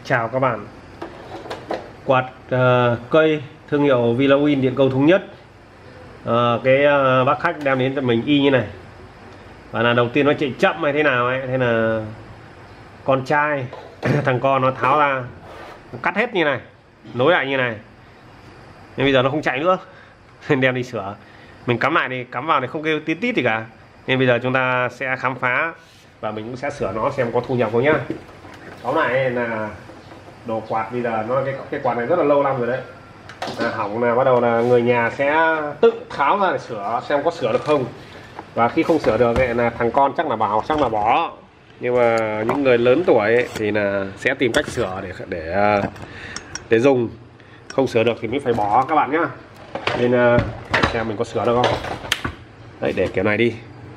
Chào các bạn. Quạt cây thương hiệu Vilawin điện cầu thống nhất. Bác khách đem đến cho mình y như này. Và là đầu tiên nó chạy chậm hay thế nào ấy, thế là con trai thằng con nó tháo ra, nó cắt hết như này, nối lại như này. Nhưng bây giờ nó không chạy nữa nên đem đi sửa. Mình cắm lại thì cắm vào thì không kêu tít tít gì cả. Nên bây giờ chúng ta sẽ khám phá và mình cũng sẽ sửa nó xem có thu nhập không nhá. Tóm lại là đồ quạt bây giờ nó cái quạt này rất là lâu năm rồi đấy. Hỏng là bắt đầu là người nhà sẽ tự tháo ra để sửa xem có sửa được không. Và khi không sửa được ấy, là thằng con chắc là bảo chắc là bỏ. Nhưng mà những người lớn tuổi ấy, thì là sẽ tìm cách sửa để dùng. Không sửa được thì mới phải bỏ các bạn nhá. Nên xem mình có sửa được không. Đấy, để kiểu này đi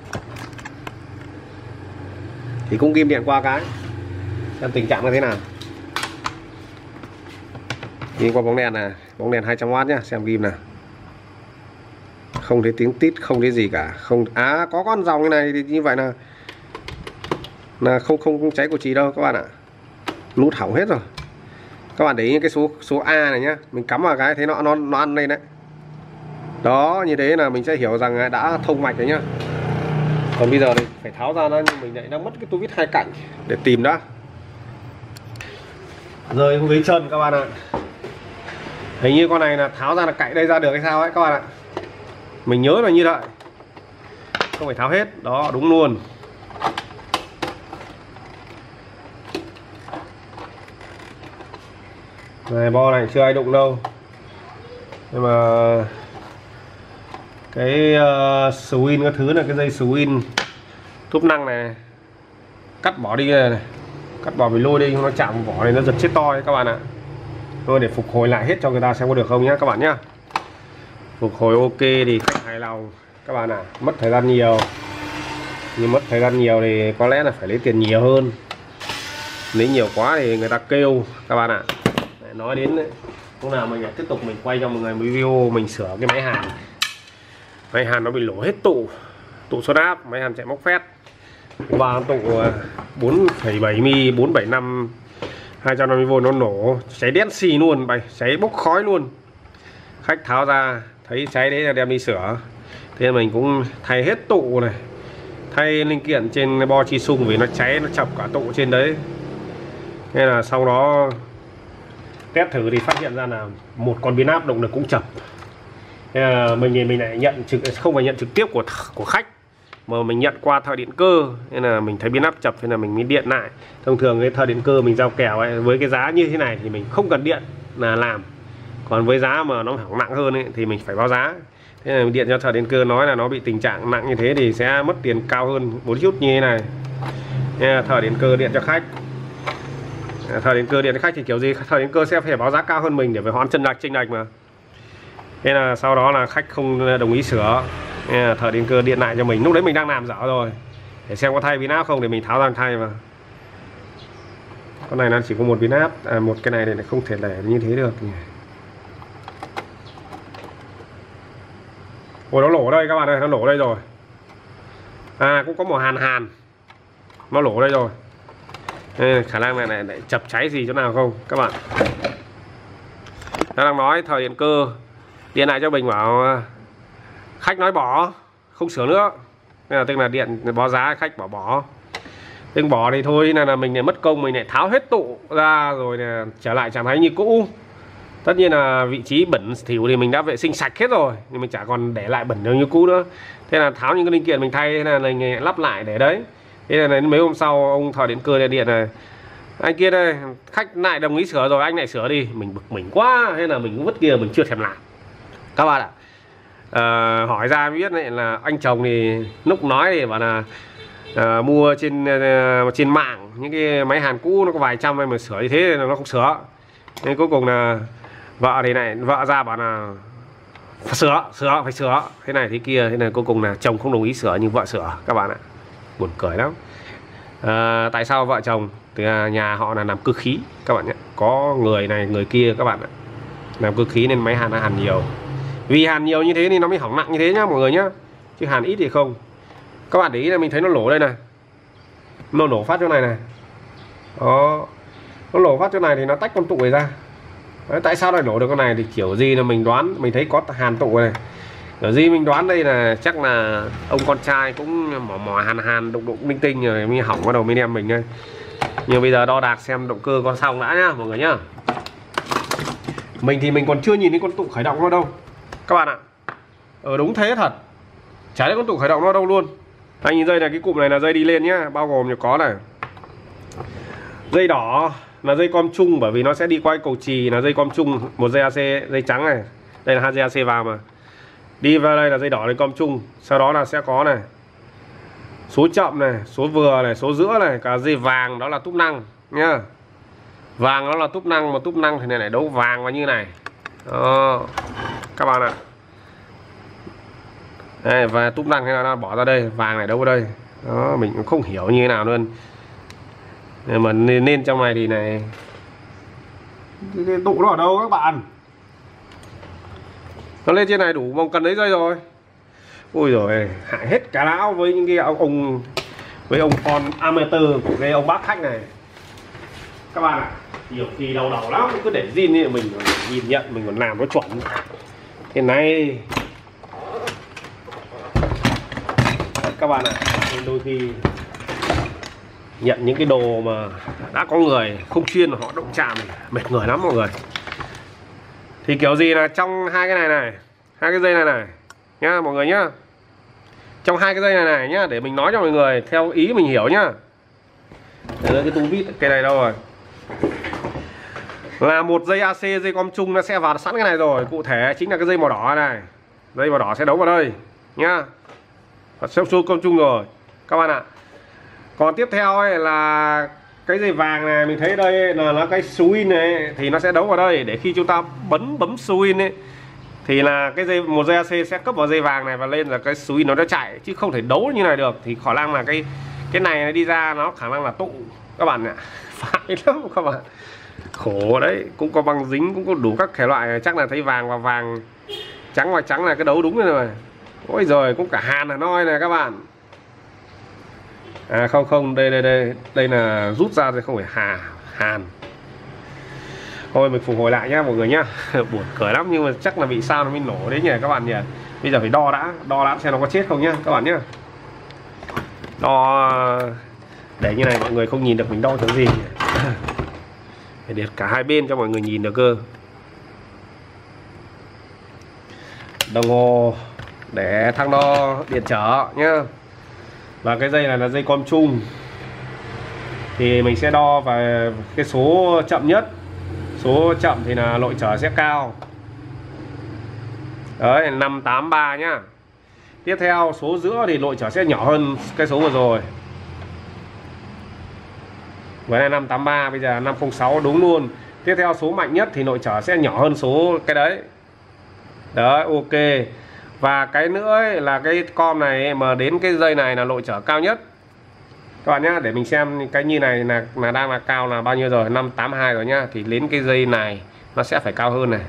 thì cũng ghim điện qua cái xem tình trạng như thế nào. Nhìn qua bóng đèn này, bóng đèn 200W nhá, xem ghim nào. Không thấy tiếng tít, không thấy gì cả. Không có con dòng như này thì như vậy là không cháy của chị đâu các bạn ạ. Nút hỏng hết rồi. Các bạn để ý cái số A này nhá, mình cắm vào cái thấy nó ăn lên đấy. Đó, như thế là mình sẽ hiểu rằng đã thông mạch rồi nhá. Còn bây giờ thì phải tháo ra nó, nhưng mình lại đang mất cái tu vít hai cạnh để tìm đã. Rơi không thấy chân các bạn ạ. Hình như con này là tháo ra là cạnh đây ra được hay sao ấy các bạn ạ. Mình nhớ là như vậy. Không phải tháo hết. Đó, đúng luôn. Này, bo này chưa ai đụng đâu. Nhưng mà cái swing cái thứ là cái dây swing túp năng này cắt bỏ đi này, cắt bỏ bị lôi đi, nó chạm vỏ này nó giật chết to ấy các bạn ạ. Thôi để phục hồi lại hết cho người ta xem có được không nhá các bạn nhá. Phục hồi ok thì khách hài lòng các bạn ạ. Mất thời gian nhiều, nhưng mất thời gian nhiều thì có lẽ là phải lấy tiền nhiều hơn. Lấy nhiều quá thì người ta kêu các bạn ạ. Nói đến đấy, lúc nào mình lại tiếp tục mình quay cho mọi người video mình sửa cái máy hàn. Máy hàn nó bị lỗ hết tụ xuất áp, máy hàn chạy móc phét. Và tụ 4,7 mm 475 250V nó nổ cháy đen xì luôn, cháy bốc khói luôn. Khách tháo ra thấy cháy đấy là đem đi sửa. Thế mình cũng thay hết tụ này, thay linh kiện trên bo chi sung vì nó cháy, nó chập cả tụ trên đấy. Nên là sau đó test thử thì phát hiện ra là một con biến áp động lực cũng chập. Mình lại nhận không phải nhận trực tiếp của khách mà mình nhận qua thợ điện cơ, nên là mình thấy biến áp chập nên là mình mới điện lại. Thông thường cái thợ điện cơ mình giao kèo ấy, với cái giá như thế này thì mình không cần điện là làm. Còn với giá mà nó hỏng nặng hơn ấy, thì mình phải báo giá. Thế là mình điện cho thợ điện cơ nói là nó bị tình trạng nặng như thế thì sẽ mất tiền cao hơn một chút như thế này. Nên là thợ điện cơ điện cho khách. Thợ điện cơ điện cho khách thì kiểu gì thợ điện cơ sẽ phải báo giá cao hơn mình để phải hoãn chênh lệch mà. Thế là sau đó là khách không đồng ý sửa. Nên là thợ điện cơ điện lại cho mình. Lúc đấy mình đang làm dở rồi, để xem có thay biến áp không để mình tháo ra thay mà. Con này nó chỉ có một biến áp, một cái này thì không thể để như thế được. Ôi, nó lổ đây các bạn ơi, nó lổ đây rồi. Cũng có một hàn nó lổ đây rồi. Nên khả năng này chập cháy gì chỗ nào không các bạn. Nó đang nói thợ điện cơ điện lại cho mình bảo khách nói bỏ, không sửa nữa. Nên là tức là điện báo giá khách bảo bỏ. Nhưng bỏ thì thôi là mình lại mất công, mình lại tháo hết tụ ra rồi là trở lại trạng thái như cũ. Tất nhiên là vị trí bẩn thỉu thì mình đã vệ sinh sạch hết rồi, nhưng mình chả còn để lại bẩn được như cũ nữa. Thế là tháo những cái linh kiện mình thay, thế là mình lắp lại để đấy. Thế là đến mấy hôm sau ông thợ điện cơ điện này, anh kia đây khách lại đồng ý sửa rồi, anh lại sửa đi. Mình bực mình quá, thế là mình cũng vứt kia, mình chưa thèm làm các bạn ạ. Hỏi ra mới biết này là anh chồng thì lúc nói thì bảo là mua trên mạng những cái máy hàn cũ nó có vài trăm mà sửa như thế là nó không sửa. Nên cuối cùng là vợ ra bảo là phải sửa thế này thế kia. Thế này cuối cùng là chồng không đồng ý sửa nhưng vợ sửa các bạn ạ. Buồn cười lắm. Tại sao vợ chồng từ nhà họ là làm cơ khí các bạn nhé, có người này người kia các bạn ạ, làm cơ khí nên máy hàn nó hàn nhiều. Vì hàn nhiều như thế thì nó mới hỏng nặng như thế nhá mọi người nhá, chứ hàn ít thì không. Các bạn để ý là mình thấy nó lổ đây này, nó nổ phát chỗ này này. Đó, Nó nổ phát chỗ này thì nó tách con tụ này ra. Đấy, tại sao lại nổ được con này thì kiểu gì là mình đoán, mình thấy có hàn tụ này. Kiểu gì mình đoán đây là chắc là ông con trai cũng mò hàn đụng linh tinh rồi mới hỏng vào đầu bên em mình đây. Nhưng bây giờ đo đạc xem động cơ con xong đã nhá mọi người nhá. Mình thì mình còn chưa nhìn thấy con tụ khởi động nó đâu các bạn ạ. Đúng thế thật, chả thấy con tụ khởi động nó đâu luôn. Anh nhìn dây này, cái cụm này là dây đi lên nhá, bao gồm có này, dây đỏ là dây com chung, bởi vì nó sẽ đi qua cầu chì là dây com chung, một dây AC, dây trắng này, đây là hai dây AC vào mà đi vào đây là dây đỏ, dây com chung. Sau đó là sẽ có này số chậm này, số vừa này, số giữa này, cả dây vàng đó là túp năng nhá. Vàng đó là túp năng, mà túp năng thì này đấu vàng và như này đó các bạn ạ. Đây, và túp năng hay là nó bỏ ra đây, vàng này đâu ở đây đó, mình cũng không hiểu như thế nào luôn. Nhưng mà nên trong này thì này cái tụ nó ở đâu các bạn, nó lên trên này đủ vòng cần đấy dây rồi. Ui rồi hại hết cả lão với những cái ông với ông con amateur của cái ông bác khách này các bạn ạ. Nhiều khi đau đầu lắm, cứ để zin như mình nhìn nhận mình còn làm nó chuẩn thế này các bạn ạ. Nên đôi khi nhận những cái đồ mà đã có người không chuyên họ động chạm mệt người lắm mọi người. Thì kiểu gì là trong hai cái này hai cái dây này nhá mọi người nhá, trong hai cái dây này nhá, để mình nói cho mọi người theo ý mình hiểu nhá. Để cái tung vít cái này đâu rồi, là một dây AC, dây com chung nó sẽ vào sẵn cái này rồi. Cụ thể chính là cái dây màu đỏ này, dây màu đỏ sẽ đấu vào đây nhá, sẽ xuống com chung rồi các bạn ạ. Còn tiếp theo ấy là cái dây vàng này, mình thấy đây là nó cái swing này thì nó sẽ đấu vào đây, để khi chúng ta bấm swing ấy thì là cái dây một dây AC sẽ cấp vào dây vàng này và lên là cái swing nó chạy, chứ không thể đấu như này được. Thì khả năng là cái này đi ra nó khả năng là tụ các bạn ạ. Phải lắm các bạn, khổ đấy. Cũng có băng dính, cũng có đủ các thể loại, chắc là thấy vàng và vàng, trắng và trắng là cái đấu đúng rồi. Ôi rồi cũng cả hàn là noi này các bạn. À không, đây là rút ra rồi, không phải hàn. Thôi mình phục hồi lại nhá mọi người nhá. Buồn cười lắm nhưng mà chắc là bị sao nó mới nổ đấy nhỉ các bạn nhỉ. Bây giờ phải đo đã xem nó có chết không nhá các bạn nhá. Đo để như này mọi người không nhìn được mình đo thứ gì. Phải liệt cả hai bên cho mọi người nhìn được cơ. Đồng hồ để thang đo điện trở nhá. Và cái dây này là dây com chung, thì mình sẽ đo về cái số chậm nhất. Số chậm thì là lội trở sẽ cao. Đấy 583 nhá. Tiếp theo số giữa thì lội trở sẽ nhỏ hơn cái số vừa rồi. Với này 583, bây giờ 506 đúng luôn. Tiếp theo số mạnh nhất thì lội trở sẽ nhỏ hơn số cái đấy. Đấy ok. Và cái nữa ấy, là cái com này mà đến cái dây này là lội trở cao nhất các bạn nhá. Để mình xem cái như này là đang là cao là bao nhiêu rồi, 582 rồi nhá. Thì đến cái dây này nó sẽ phải cao hơn này.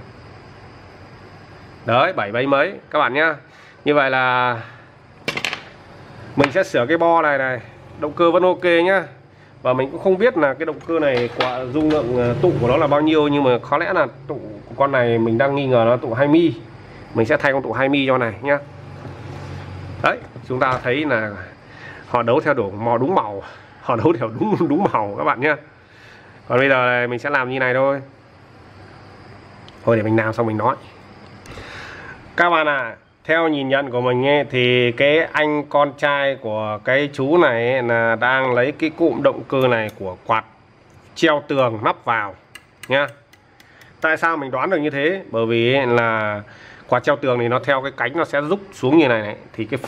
Đấy 7 mấy các bạn nhá. Như vậy là mình sẽ sửa cái bo này. Động cơ vẫn ok nhá. Và mình cũng không biết là cái động cơ này quả dung lượng tụ của nó là bao nhiêu, nhưng mà có lẽ là tụ của con này mình đang nghi ngờ nó tụ 20. Mình sẽ thay con tụ 20 cho này nhá. Đấy chúng ta thấy là họ đấu theo đúng màu, họ đấu theo đúng màu các bạn nhá. Còn bây giờ này, mình sẽ làm như này thôi. Thôi để mình làm xong mình nói các bạn ạ. Theo nhìn nhận của mình ấy, thì cái anh con trai của cái chú này ấy, là đang lấy cái cụm động cơ này của quạt treo tường lắp vào nhá. Tại sao mình đoán được như thế? Bởi vì ấy, là quạt treo tường thì nó theo cái cánh nó sẽ rút xuống như này thì cái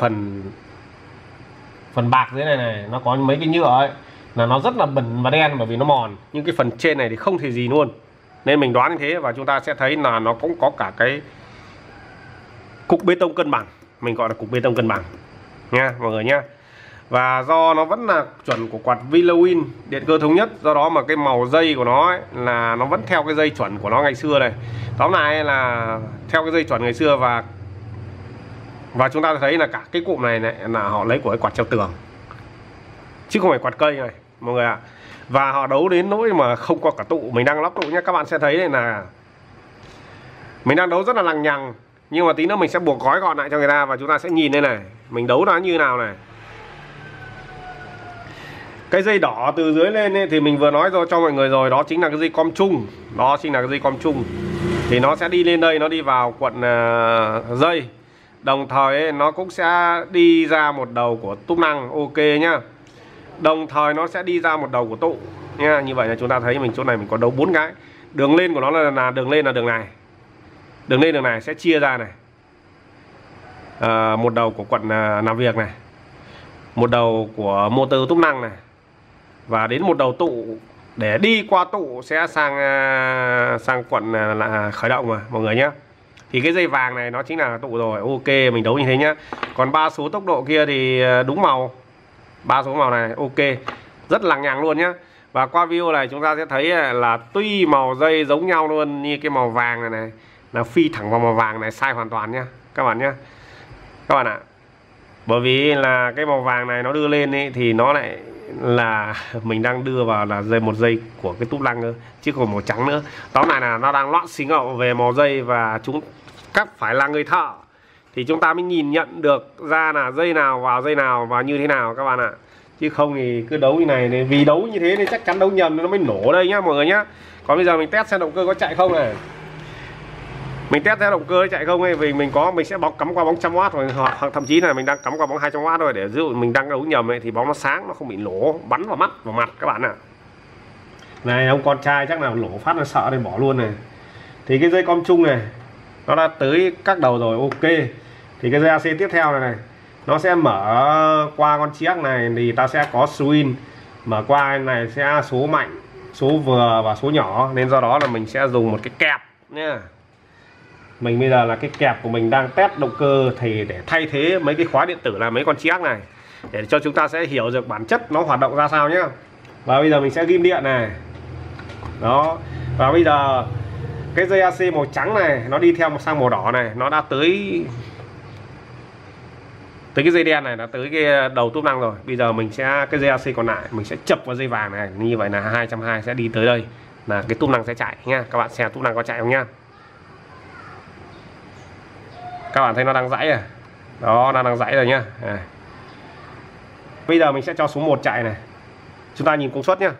phần bạc dưới này nó có mấy cái nhựa ấy là nó rất là bẩn và đen bởi vì nó mòn, nhưng cái phần trên này thì không thể gì luôn. Nên mình đoán như thế, và chúng ta sẽ thấy là nó cũng có cả cái cục bê tông cân bằng, mình gọi là cục bê tông cân bằng nha mọi người nhá. Và do nó vẫn là chuẩn của quạt Vilawin điện cơ thống nhất, do đó mà cái màu dây của nó ấy, là nó vẫn theo cái dây chuẩn của nó ngày xưa này. Tóm lại là theo cái dây chuẩn ngày xưa, và chúng ta thấy là cả cái cụm này là họ lấy của cái quạt treo tường chứ không phải quạt cây này mọi người ạ. Và họ đấu đến nỗi mà không có cả tụ. Mình đang lắp tụ nhé, các bạn sẽ thấy này là mình đang đấu rất là lằng nhằng, nhưng mà tí nữa mình sẽ buộc gói gọn lại cho người ta và chúng ta sẽ nhìn đây này, mình đấu nó như nào này. Cái dây đỏ từ dưới lên ấy, thì mình vừa nói rồi cho mọi người rồi, đó chính là cái dây com chung. Đó chính là cái dây com chung. Thì nó sẽ đi lên đây, nó đi vào cuộn dây. Đồng thời ấy, nó cũng sẽ đi ra một đầu của túp năng, ok nhá. Đồng thời nó sẽ đi ra một đầu của tụ nha. Như vậy là chúng ta thấy mình chỗ này mình có đấu 4 cái. Đường lên của nó là đường lên là đường này. Đường lên đường này sẽ chia ra này. Một đầu của cuộn làm việc này, một đầu của motor túp năng này, và đến một đầu tụ để đi qua tụ sẽ sang cuộn là khởi động mà mọi người nhé. Thì cái dây vàng này nó chính là tụ rồi, ok mình đấu như thế nhá. Còn 3 số tốc độ kia thì đúng màu, 3 số màu này ok, rất lằng nhằng luôn nhá. Và qua video này chúng ta sẽ thấy là tuy màu dây giống nhau luôn, như cái màu vàng này là phi thẳng vào màu vàng này sai hoàn toàn nhá các bạn nhé. Các bạn ạ, bởi vì là cái màu vàng này nó đưa lên ấy, thì nó lại là mình đang đưa vào là một dây của cái túp lăng nữa, chứ còn màu trắng nữa. Tóm lại là nó đang loạn xí ngậu về màu dây, và chúng các phải là người thợ thì chúng ta mới nhìn nhận được ra là dây nào vào dây nào và như thế nào các bạn ạ. Chứ không thì cứ đấu như này, vì đấu như thế thì chắc chắn đấu nhầm nó mới nổ đây nhá mọi người nhá. Còn bây giờ mình test xem động cơ có chạy không này. Mình test theo động cơ chạy không ấy, vì mình sẽ cắm qua bóng 100W hoặc thậm chí là mình đang cắm qua bóng 200W rồi, để ví dụ mình đang đấu nhầm ấy thì bóng nó sáng, nó không bị lỗ bắn vào mắt vào mặt các bạn ạ. Này ông con trai chắc là lỗ phát nó sợ nên bỏ luôn này. Thì cái dây com chung này nó đã tới các đầu rồi, ok. Thì cái dây AC tiếp theo này nó sẽ mở qua con chiếc này thì ta sẽ có swing, mở qua này sẽ số mạnh, số vừa và số nhỏ, nên do đó là mình sẽ dùng một cái kẹp nha. Mình bây giờ là cái kẹp của mình đang test động cơ thì để thay thế mấy cái khóa điện tử là mấy con chiếc này, để cho chúng ta sẽ hiểu được bản chất nó hoạt động ra sao nhá. Và bây giờ mình sẽ ghim điện này. Đó. Và bây giờ cái dây AC màu trắng này nó đi theo sang màu đỏ này, nó đã tới cái dây đen này, đã tới cái đầu túp năng rồi. Bây giờ mình sẽ cái dây AC còn lại mình sẽ chập vào dây vàng này, như vậy là 220 sẽ đi tới đây, là cái túp năng sẽ chạy nha. Các bạn xem túp năng có chạy không nhá. Các bạn thấy nó đang dãy à? Đó, nó đang dãy rồi nhá. Bây giờ mình sẽ cho số 1 chạy này. Chúng ta nhìn công suất nhá.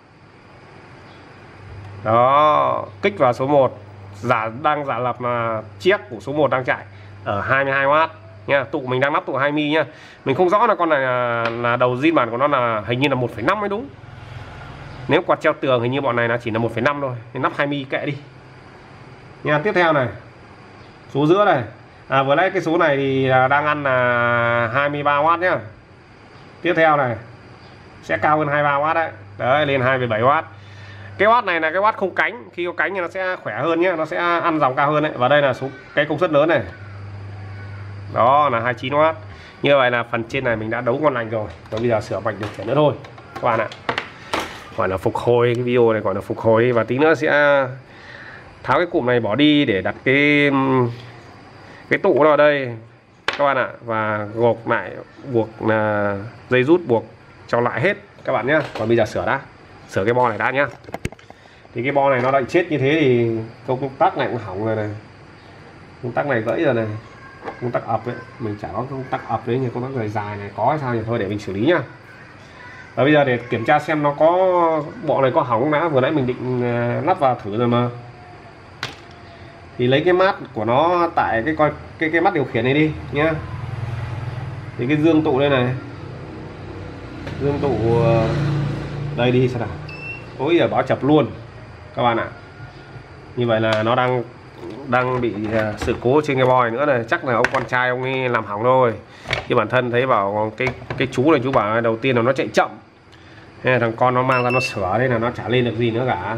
Đó, kích vào số 1, đang giả lập là chiếc của số 1 đang chạy ở 22W nha. Tụ mình đang lắp tụ 20 nhá. Mình không rõ là con này là đầu zin bản của nó là hình như là 1,5 mới đúng. Nếu quạt treo tường hình như bọn này là chỉ là 1,5 thôi, nên lắp 20 kệ đi nha. Tiếp theo này, số giữa này. Vừa nãy cái số này thì đang ăn là 23W nhá. Tiếp theo này sẽ cao hơn 23W đấy. Đấy, lên 2,7W. Cái watt này là cái watt không cánh, khi có cánh thì nó sẽ khỏe hơn nhé, nó sẽ ăn dòng cao hơn đấy. Và đây là số cái công suất lớn này. Đó là 29W. Như vậy là phần trên này mình đã đấu ngon lành rồi. Và bây giờ sửa mạch điều khiển nữa thôi các bạn ạ. Gọi là phục hồi, cái video này gọi là phục hồi. Và tí nữa sẽ tháo cái cụm này bỏ đi để đặt cái tụ nó ở đây các bạn ạ. Và gộp lại, buộc là dây rút buộc cho lại hết các bạn nhé. Còn bây giờ sửa cái bo này đã nhá. Thì cái bo này nó đã chết như thế thì công tắc này cũng hỏng rồi này, công tắc này gãy rồi này, công tắc ập ấy mình chả có công tắc ập đấy, như công tắc dài dài này có hay sao thì thôi để mình xử lý nhá. Và bây giờ để kiểm tra xem nó có bộ này có hỏng đã, vừa nãy mình định lắp vào thử rồi mà. Thì lấy cái mát của nó tại cái mắt điều khiển này đi nhá. Thì cái dương tụ đây này, dương tụ đây đi sao nào. Ôi giờ báo chập luôn các bạn ạ. Như vậy là nó đang bị sự cố trên cái bo nữa này. Chắc là ông con trai ông ấy làm hỏng thôi. Thì bản thân thấy bảo cái chú này, chú bảo đầu tiên là nó chạy chậm, thế là thằng con nó mang ra nó sửa, đây là nó chả lên được gì nữa cả.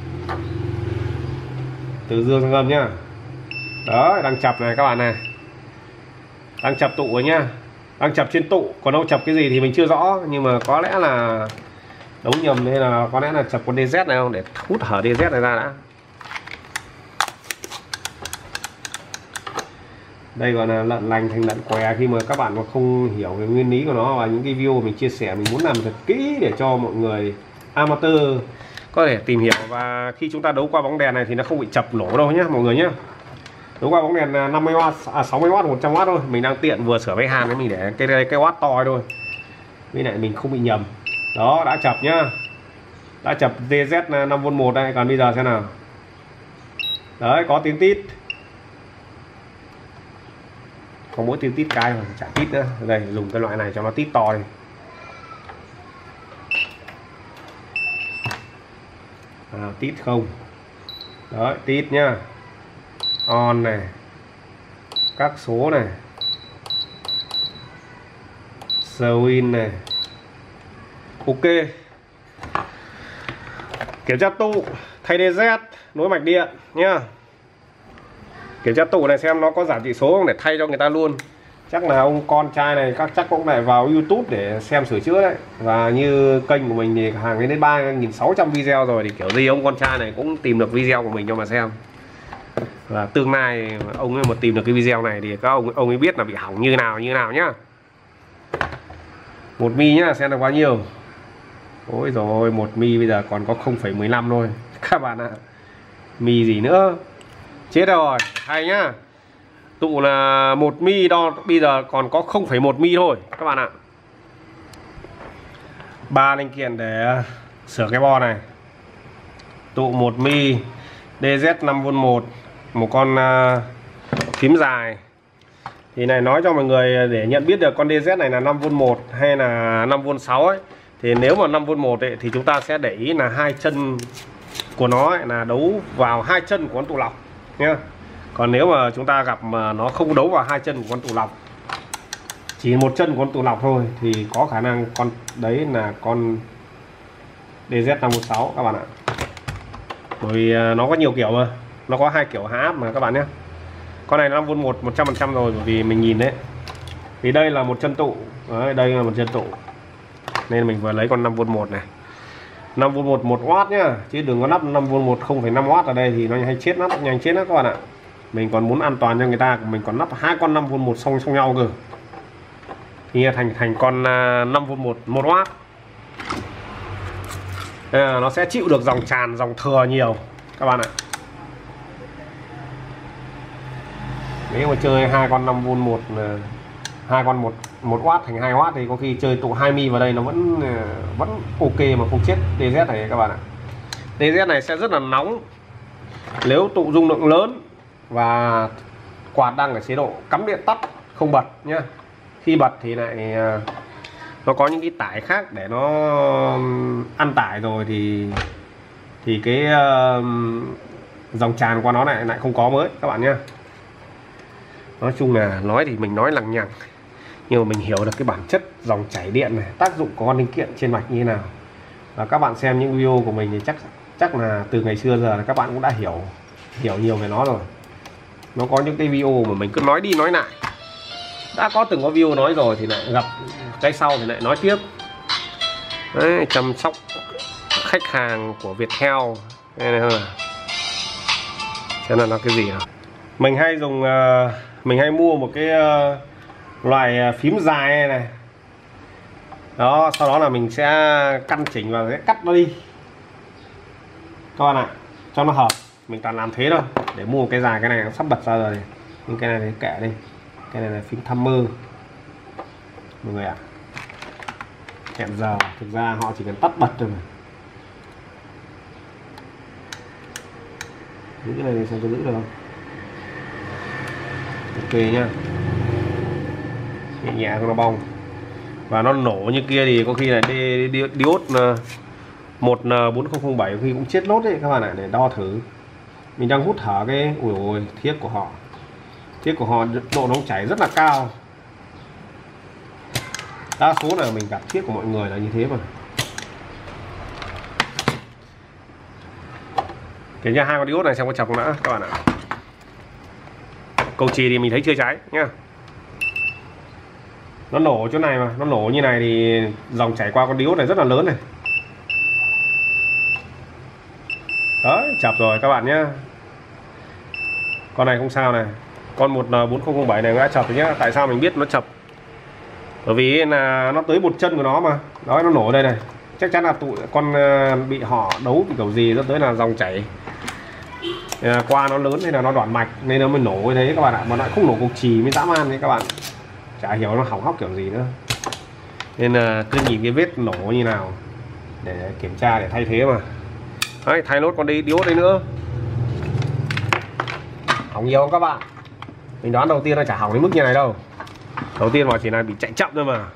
Từ dương sang âm nhá. Đó, đang chập này các bạn này, đang chập tụ rồi nhá, đang chập trên tụ. Còn đâu chập cái gì thì mình chưa rõ, nhưng mà có lẽ là đấu nhầm nên là có lẽ là chập con DZ này không, để hút hở DZ này ra đã. Đây gọi là lợn lành thành lợn què, khi mà các bạn mà không hiểu về nguyên lý của nó và những cái video mình chia sẻ, mình muốn làm thật kỹ để cho mọi người amateur có thể tìm hiểu. Và khi chúng ta đấu qua bóng đèn này thì nó không bị chập nổ đâu nhé mọi người nhé. Đấu qua bóng đèn 50W 60W 100W thôi. Mình đang tiện vừa sửa máy hàn, mình để cái watt to thôi, với lại mình không bị nhầm. Đó, đã chập nhá, đã chập DZ 5V1 đây. Còn bây giờ xem nào, đấy có tiếng tít, có mỗi tiếng tít cái mà chả tít nữa. Đây dùng cái loại này cho nó tít to đi. Tít không, đấy tít nhá, on này, các số này, swing này, ok. Kiểm tra tụ thay DZ nối mạch điện nhá. Kiểm tra tụ này xem nó có giảm chỉ số không để thay cho người ta luôn. Chắc là ông con trai này chắc cũng lại vào YouTube để xem sửa chữa đấy. Và như kênh của mình thì hàng đến 3.600 video rồi, thì kiểu gì ông con trai này cũng tìm được video của mình cho mà xem. Và tương lai ông ấy mà tìm được cái video này thì các ông ấy biết là bị hỏng như nào nhá. 1 mi nhá, xem được bao nhiêu. Ôi rồi 1 mi bây giờ còn có 0,15 thôi các bạn ạ. Mi gì nữa, chết rồi. Hay nhá, tụ là 1 mi đo bây giờ còn có 0,1 mi thôi các bạn ạ. 3 linh kiện để sửa cái bo này. Tụ 1 mi, DZ 5V1, một con phím dài. Thì này nói cho mọi người để nhận biết được con DZ này là 5V1 hay là 5V6 ấy. Thì nếu mà 5V1 ấy, thì chúng ta sẽ để ý là hai chân của nó ấy, là đấu vào hai chân của con tụ lọc nhá. Còn nếu mà chúng ta gặp mà nó không đấu vào hai chân của con tụ lọc, chỉ một chân của con tụ lọc thôi, thì có khả năng con đấy là con DZ 5V6 các bạn ạ. Bởi vì nó có nhiều kiểu mà, nó có hai kiểu hạ áp mà các bạn nhé. Con này 5V1 100% rồi, bởi vì mình nhìn đấy, vì đây là một chân tụ đấy, đây là một chân tụ nên mình vừa lấy con 5V1 này. 5V1 1W nhá, chứ đừng có lắp 5V1 0,5W ở đây thì nó hay chết lắm, nhanh chết lắm các bạn ạ. Mình còn muốn an toàn cho người ta, mình còn lắp hai con 5V1 song nhau cơ, thì thành con 5V1 1W. Nó sẽ chịu được dòng tràn, dòng thừa nhiều các bạn ạ. Nếu mà chơi hai con 5V1, hai con 1W thành 2W thì có khi chơi tụ 2 mi vào đây nó vẫn ok mà không chết DZ này các bạn ạ. DZ này sẽ rất là nóng nếu tụ dung lượng lớn và quạt đang ở chế độ cắm điện tắt không bật nhá. Khi bật thì lại nó có những cái tải khác để nó ăn tải rồi thì cái dòng tràn qua nó lại không có mới các bạn nhá. Nói chung là nói thì mình nói lằng nhằng, nhưng mà mình hiểu được cái bản chất dòng chảy điện này, tác dụng của con linh kiện trên mạch như thế nào. Và các bạn xem những video của mình thì chắc là từ ngày xưa giờ là các bạn cũng đã hiểu nhiều về nó rồi. Nó có những cái video mà mình cứ nói đi nói lại, đã có từng có video nói rồi thì lại gặp cái sau thì lại nói tiếp. Đấy, chăm sóc khách hàng của Viettel này hơn, cho nên là cái gì nào mình hay dùng, mình hay mua một cái loại phím dài này đó, sau đó là mình sẽ căn chỉnh và sẽ cắt nó đi các bạn ạ, cho nó hợp. Mình toàn làm thế thôi, để mua một cái dài, cái này nó sắp bật ra rồi, nhưng cái này thì kệ đi, cái này là phím thăm mơ mọi người ạ. Hẹn giờ thực ra họ chỉ cần tắt bật thôi mà. Giữ cái này xem có giữ được không. Ok nhá, nhẹ nhẹ cho nó bong. Và nó nổ như kia thì có khi là diode 1N4007 khi cũng chết lốt đấy các bạn ạ. Để đo thử, mình đang hút thở cái ui thiết của họ độ nóng chảy rất là cao. Đa số là mình gặp thiết của mọi người là như thế mà. Kiểm tra hai con diode này xem có chập không đã các bạn ạ. Cầu chì thì mình thấy chưa cháy nhá. Nó nổ chỗ này mà, nó nổ như này thì dòng chảy qua con diode này rất là lớn này. Đấy, chập rồi các bạn nhá. Con này không sao này. Con 1N4007 này đã chập rồi nhá. Tại sao mình biết nó chập? Bởi vì là nó tới một chân của nó mà. Đó, nó nổ đây này. chắc chắn là tụi con bị họ đấu bị kiểu gì dẫn tới là dòng chảy qua nó lớn hay là nó đoạn mạch nên nó mới nổ như thế các bạn ạ, mà lại không nổ cục chì mới dã man đấy các bạn, chả hiểu nó hỏng hóc kiểu gì nữa. Nên là cứ nhìn cái vết nổ như nào để kiểm tra để thay thế mà. Đấy, thay nốt con đi diode đây nữa. Hỏng nhiều không các bạn? Mình đoán đầu tiên là chả hỏng đến mức như này đâu. Đầu tiên mà chỉ là bị chạy chậm thôi mà.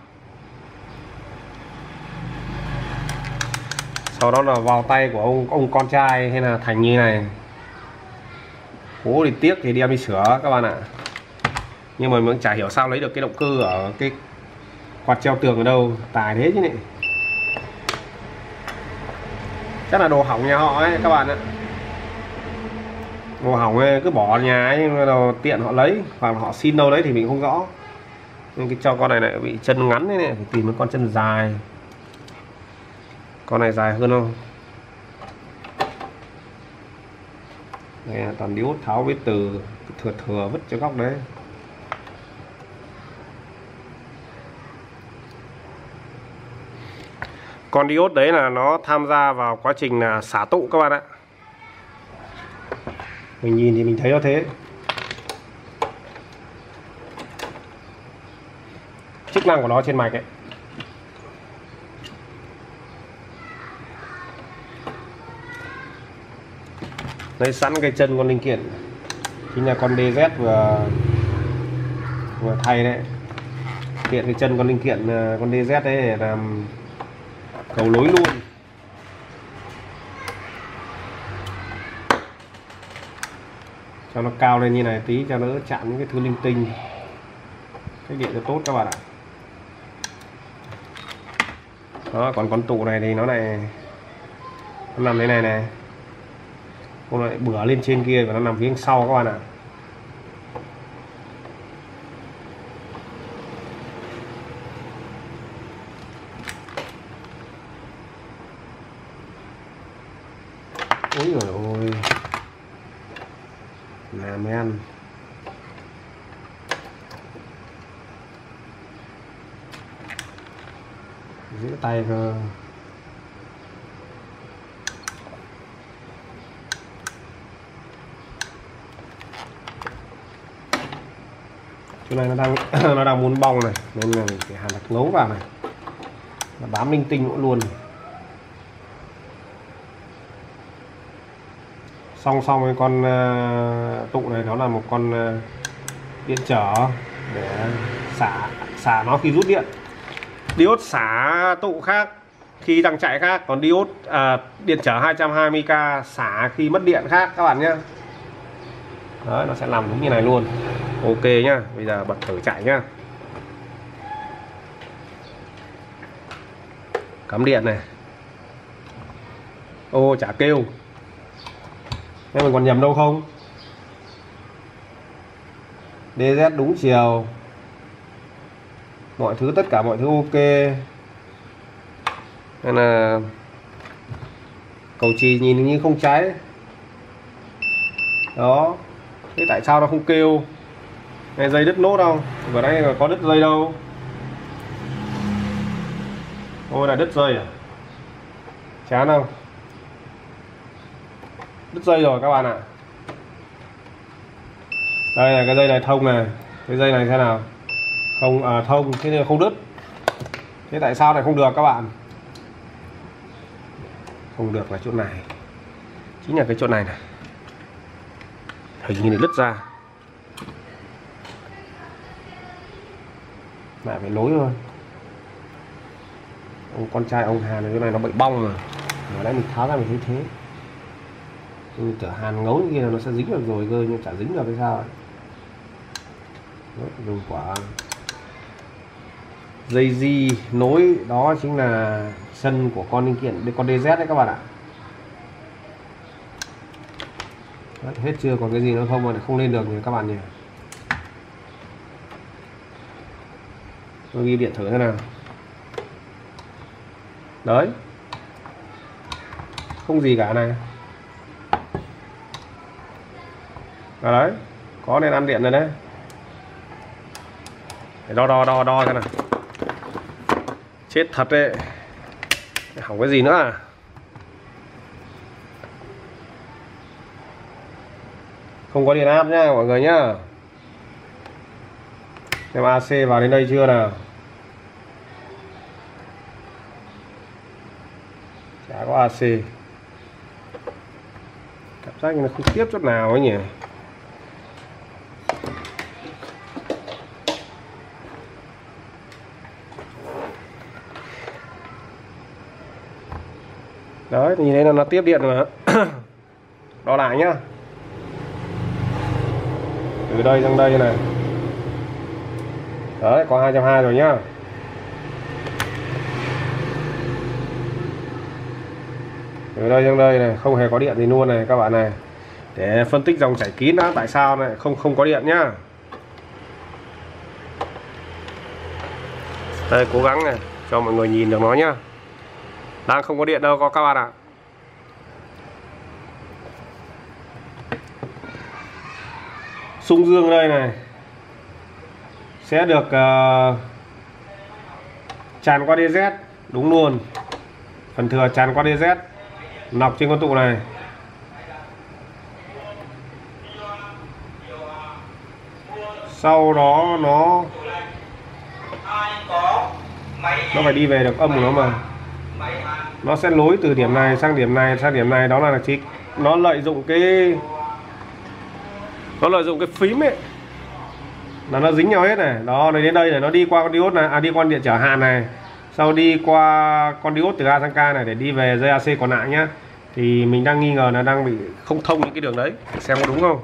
Sau đó là vào tay của ông con trai hay là thành như này. Cố thì tiếc thì đem đi sửa các bạn ạ. Nhưng mà mình chả hiểu sao lấy được cái động cơ ở cái quạt treo tường ở đâu, tài thế chứ này. Chắc là đồ hỏng nhà họ ấy các bạn ạ. Đồ hỏng ấy, cứ bỏ ở nhà ấy, nhưng tiện họ lấy hoặc họ xin đâu đấy thì mình không rõ. Nhưng cái cho con này lại bị chân ngắn thế này, phải tìm một con chân dài. Con này dài hơn không? Đây là toàn diode tháo vết từ thừa vứt cho góc đấy. Con diode đấy là nó tham gia vào quá trình là xả tụ các bạn ạ. Mình nhìn thì mình thấy nó thế. Chức năng của nó trên mạch ấy. Lấy sẵn cái chân con linh kiện chính là con DZ vừa thay đấy. Hiện cái chân con linh kiện con DZ đấy để làm cầu nối luôn. Cho nó cao lên như này tí cho nó chạm những cái thứ linh tinh. Cách điện cho tốt các bạn ạ. Đó, còn con tụ này thì nó nằm thế này này. Con lại bửa lên trên kia và nó nằm phía sau các bạn ạ. Ôi giời ơi, làm ăn giữ tay cơ. Chỗ này nó đang nó đang muốn bong này nên là mình phải hàn đặt ngấu vào này, nó bám linh tinh nữa luôn. Song song với con tụ này nó là một con điện trở để xả nó khi rút điện. Diode xả tụ khác khi đang chạy khác, còn diode điện trở 220k xả khi mất điện khác các bạn nhé. Đấy, nó sẽ làm đúng như này luôn. Ok nhá, bây giờ bật thử chạy nhá. Cắm điện này. Ô chả kêu. Thế mình còn nhầm đâu không? DZ đúng chiều. Mọi thứ, tất cả mọi thứ ok. Nên là cầu chì nhìn như không cháy. Đó. Thế tại sao nó không kêu? Này dây đứt nốt không? Vừa nãy có đứt dây đâu. Ôi là đứt dây à? Chán không? Đứt dây rồi các bạn ạ. Đây là cái dây này thông này. Cái dây này thế nào? Không thông, thế nên không đứt. Thế tại sao lại không được các bạn? Không được là chỗ này. Chính là cái chỗ này này. Hình như đứt ra. Lại phải nối thôi. Ông con trai ông Hàn này, chỗ này nó bị bong rồi. Mà nãy mình tháo ra mình thấy thế. Mình tưởng hàn ngấu như kia là nó sẽ dính được rồi cơ, nhưng chả dính được hay sao ấy. Dùng quả dây di nối đó chính là chân của con linh kiện, con DZ đấy các bạn ạ. Đấy, hết chưa, còn cái gì nữa không mà không lên được thì các bạn nhỉ. Tôi ghi điện thử thế nào. Đấy, không gì cả này. Đấy, có nên ăn điện rồi đấy. Để đo xem nào. Chết thật đấy. Hỏng cái gì nữa à? Không có điện áp nhá mọi người nhá. Xem AC vào đến đây chưa nào. Chả có AC. Cảm giác như nó không tiếp chút nào ấy nhỉ. Đấy, nhìn thấy là nó tiếp điện mà. Đo lại nhá. Từ đây sang đây này. Đấy, có 220 rồi nhá. Từ đây sang đây này, không hề có điện gì luôn này các bạn này. Để phân tích dòng chảy kín đã, tại sao này không có điện nhá. Đây, cố gắng này cho mọi người nhìn được nó nhá. Đang không có điện đâu các bạn ạ. Xung dương đây này sẽ được tràn qua DZ, đúng luôn. Phần thừa tràn qua DZ, nọc trên con tụ này. Sau đó nó phải đi về được âm của nó mà. Nó sẽ nối từ điểm này sang điểm này sang điểm này, đó là chỉ nó lợi dụng cái phím ấy là nó dính nhau hết này. Đó, đến đây này nó đi qua con diode này, đi qua điện trở hạn này, sau đi qua con diode từ A sang K này để đi về dây AC còn lại nhá. Thì mình đang nghi ngờ là đang bị không thông những cái đường đấy, xem có đúng không.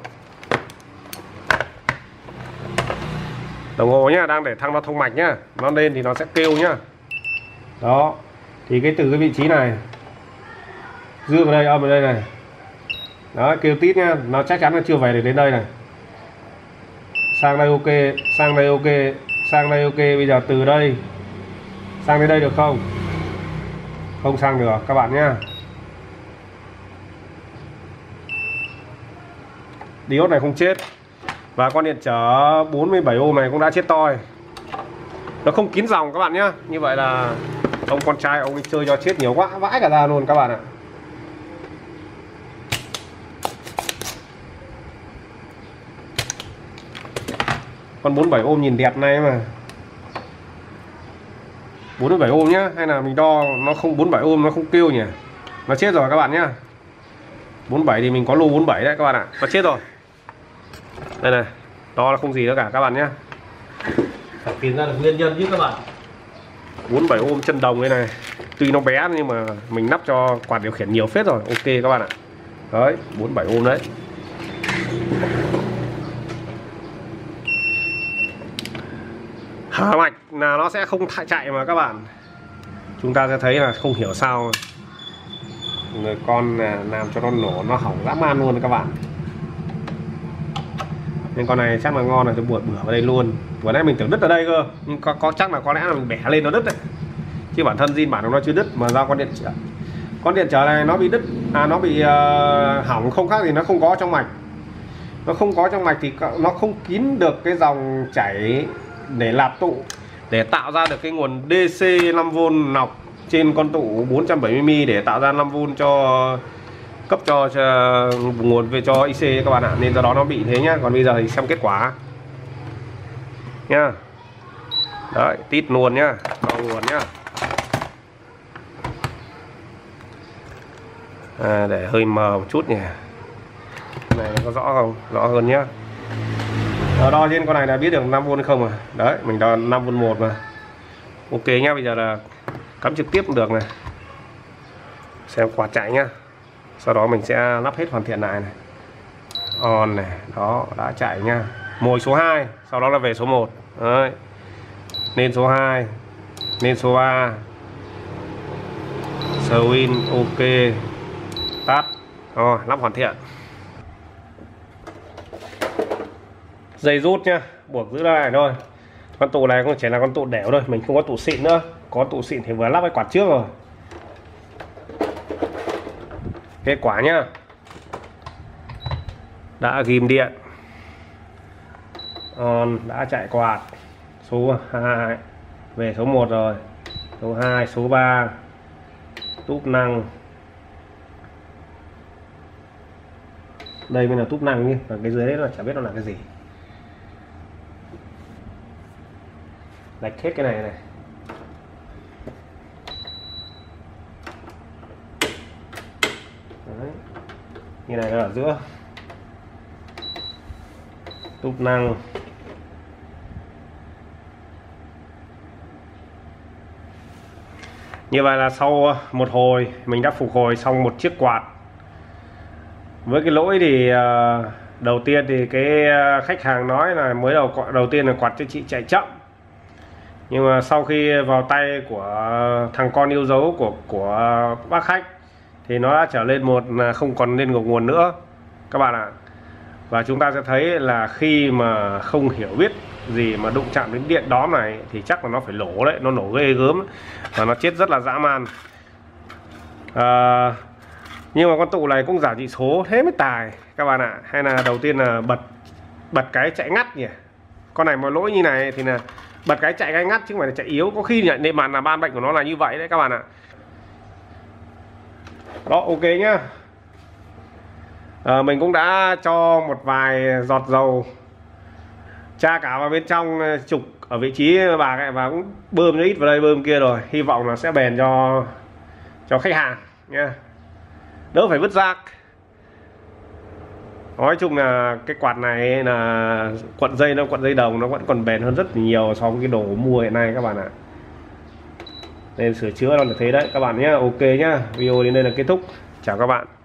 Đồng hồ nhá, đang để thăng nó thông mạch nhá, nó lên thì nó sẽ kêu nhá. Đó, thì từ cái vị trí này dương ở đây, âm ở đây này, đó kêu tít nhá, nó chắc chắn là chưa về được đến đây này. Sang đây ok, sang đây ok, sang đây ok. Bây giờ từ đây sang đến đây được không? Không sang được các bạn nhá. Diode này không chết. Và con điện trở 47 ohm này cũng đã chết toi. Nó không kín dòng các bạn nhá. Như vậy là ông con trai ông ấy chơi cho chết nhiều quá, vãi cả ra luôn các bạn ạ. Con 47 ohm nhìn đẹp này mà. 47 ohm nhá, hay là mình đo nó không 47 ohm nó không kêu nhỉ. Nó chết rồi các bạn nhá. 47 thì mình có lô 47 đấy các bạn ạ. Nó chết rồi. Đây này, đo là không gì nữa cả các bạn nhá. Phải tìm ra được nguyên nhân chứ các bạn. 47 ohm chân đồng đây này. Tuy nó bé nhưng mà mình nắp cho quạt điều khiển nhiều phết rồi. Ok các bạn ạ. Đấy, 47 ohm đấy. Hở mạch là nó sẽ không chạy mà các bạn. Chúng ta sẽ thấy là không hiểu sao người con làm cho nó nổ, nó hỏng dã man luôn các bạn. Nhưng con này chắc là ngon, là tôi bừa vào đây luôn. Vừa nãy mình tưởng đứt ở đây cơ, nhưng có chắc là có lẽ là mình bẻ lên nó đứt đấy. Chứ bản thân zin bản của nó chưa đứt, mà do con điện trở này nó bị đứt, nó bị hỏng không khác gì nó không có trong mạch. Nó không có trong mạch thì nó không kín được cái dòng chảy để lạp tụ, để tạo ra được cái nguồn DC 5V nọc trên con tụ 470mm để tạo ra 5V cho cấp cho nguồn về cho IC các bạn ạ. Nên do đó nó bị thế nhá. Còn bây giờ thì xem kết quả nhá. Đấy, tít luôn nhá, đo nguồn nhá. Để hơi mờ một chút nhỉ. Cái này có rõ không? Rõ hơn nhá. Đo trên con này là biết được 5V hay không à. Đấy, mình đo 5V1 mà. Ok nhá, bây giờ là cắm trực tiếp cũng được này. Xem quạt chạy nhá. Sau đó mình sẽ lắp hết hoàn thiện lại này. On này, đó, đã chạy nha. Mồi số 2, sau đó là về số 1. Đấy. Lên số 2, lên số 3. Swin ok. Tắt. Rồi, lắp hoàn thiện. Dây rút nhá, buộc giữ lại thôi. Con tụ này cũng chỉ là con tụ đẻo thôi, mình không có tụ xịn nữa. Có tụ xịn thì vừa lắp cái quạt trước rồi. Kết quả nhá, đã ghim điện, đã chạy quạt. Số 2 về số 1 rồi, số 2, số 3, túp năng. Đây mới là túp năng nhé, và cái dưới đấy là chả biết nó là cái gì. Lạch hết cái này này. Đấy. Như này nó ở giữa. Túp năng. Như vậy là sau một hồi mình đã phục hồi xong một chiếc quạt. Với cái lỗi thì đầu tiên thì cái khách hàng nói là mới đầu tiên là quạt cho chị chạy chậm. Nhưng mà sau khi vào tay của thằng con yêu dấu của bác khách thì nó đã trở lên không còn lên ngược nguồn nữa các bạn ạ. Và chúng ta sẽ thấy là khi mà không hiểu biết gì mà đụng chạm đến điện đóm này thì chắc là nó phải nổ đấy, nó nổ ghê gớm và nó chết rất là dã man. Nhưng mà con tụ này cũng giảm chỉ số thế mới tài các bạn ạ. Hay là đầu tiên là bật cái chạy ngắt nhỉ. Con này mà lỗi như này thì là bật cái chạy ngắt chứ không phải là chạy yếu. Có khi nhận định mà là ban bệnh của nó là như vậy đấy các bạn ạ. Đó, ok nhá. Mình cũng đã cho một vài giọt dầu tra cả vào bên trong trục ở vị trí bạc ấy, và cũng bơm ít vào đây bơm kia rồi. Hy vọng là sẽ bền cho khách hàng nha, đỡ phải vứt rác. Nói chung là cái quạt này là cuộn dây đồng nó vẫn còn bền hơn rất nhiều so với cái đồ mua hiện nay các bạn ạ. Nên sửa chữa nó là thế đấy các bạn nhé. Ok nhá, video đến đây là kết thúc. Chào các bạn.